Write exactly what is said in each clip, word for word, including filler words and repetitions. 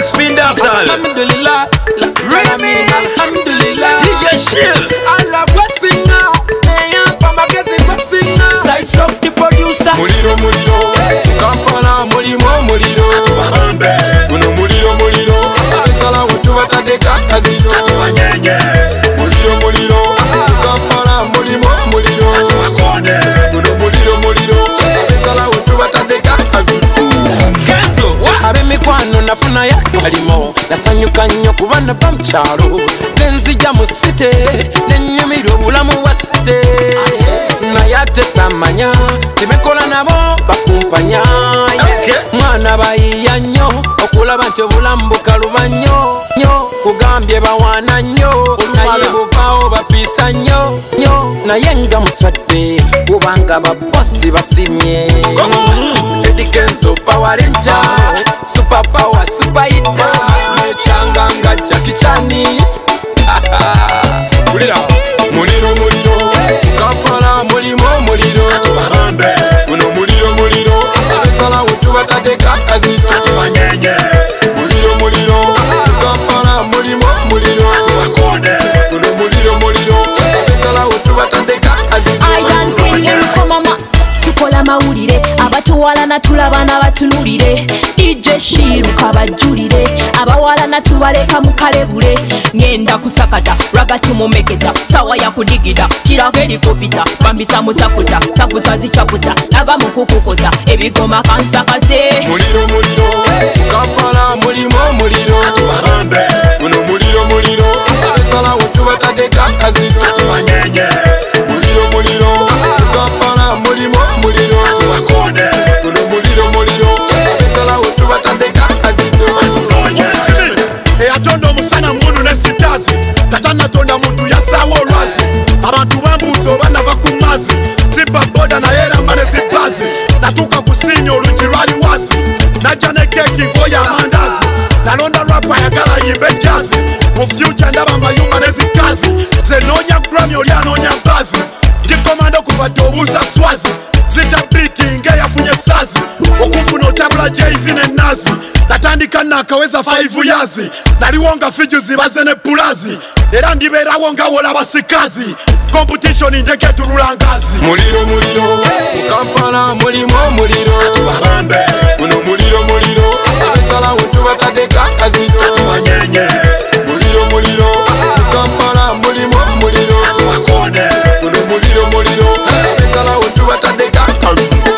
Six Pin Dancehall. Alhamdulillah, Remy, Alhamdulillah. D J Shill. Allah blessing now. Hey, Pama blessing blessing now. Size of the producer. Muliro muliro, Kampala mulimo muliro. Uno muliro muliro, Sala watu watadeka kazito. Muliro muliro, Kampala mulimo muliro. Uno muliro muliro, Sala watu watadeka kazito. Abemikwano nafuna ya kalimo nasanyuka nnyo kuba nava mu kyalo nenzija mu site nenyumira obulamu bwa site naye ate samanya tebikola nabo bakumpanya mwana bayiya nnyo okulaba nti obulamu bukaluba nnyo nnyo kugambye bawaana nnyo naye buvaawo bafiisa nnyo nnyo naye nga muswadde kubanga babosi basimye Kenzo Power Ranger, Super Power, Super Hita, Mechanganga Jackie Chani. Muliro, muliro, muliro, Kampala mulimo muliro. Uno muliro, muliro, Sala watu watadeka kazito. Muliro, muliro, Kampala mulimo muliro. Uno muliro, muliro, Sala watu watadeka kazito. I don't think you come mama. Tukola mawulire abatuwala natulaba n'abatunulire D J Shiruka abajulire abawala natubaleka mukalebule ngenda kusakata ragati mumeketa sawa ya kudigida kirago helikopita bambita mutafuta tafuta zichaputa lava mukukukota ebigoma kansakate muliro muliro Kampala mulimo muliro uno muliro muliro Sala watu watadeka kazito muliro muliro Kampala mulimo muliro uno muliro muliro Sala watu watadeka kazito eyatonda omusana munu nesitazi tatana tonda muntu yasawo olwazi abantu bambuuza oba nava ku mazzi tiba boda naye eramba nezibazi natuuka kusinya olugi lwali wazi najja ne keeki nkoya amandazi nalonda lwapa ayagala yimbe jazi mu fyuca ndaba amayumba nezikazi ze noonya grami oli anoonya bazi ndi komando kubadde obuuza swazi zita biti ngeyafunye sazi okunfuna otabula jeizi nenazi natandika nakaweza five years naliwo nga fiju zibaze ne pulazi era ndibeerawo nga wola basikazi competition ndeke tunula ngazi muliro muliro Kampala mulimo muliro uno muliro muliro Sala watu watadeka kazito muliro muliro Kampala mulimo muliro uno muliro muliro Sala watu watadeka kazito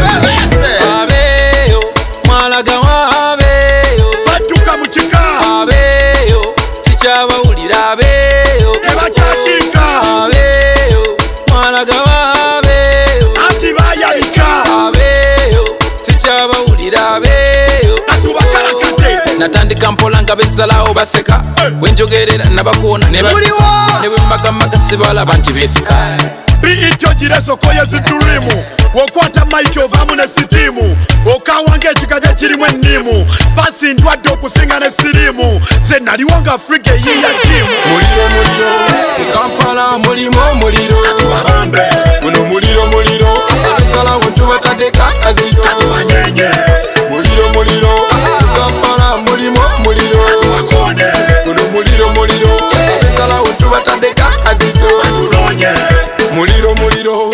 abeyo mwalaga wabeyo badduka mu kika abeyo sikyabawulira abeyo tebakyakika abeyo mwalaga wabeyo anti bayabika abeyo sikyabawulira abeyo atubakalakate natandika mpola nga bezalawo baseka bwenjogerera nabakuona ne bwembagamaga sibalaba nti besika biityo giresokoye zidurimu wokwata maiki ovaamu ne sitiimu okawanga ekikage kirimu ennimu basi ndwadde okusinga ne sirimu ze naliwo nga frige yiya jimu muliro muliro Kampala mulimo muliro uno muliro muliro Sala watu watadeka kazito muliro muliro Kampala mulimo muliro uno muliro muliro Sala watu watadeka kazito muliro muliro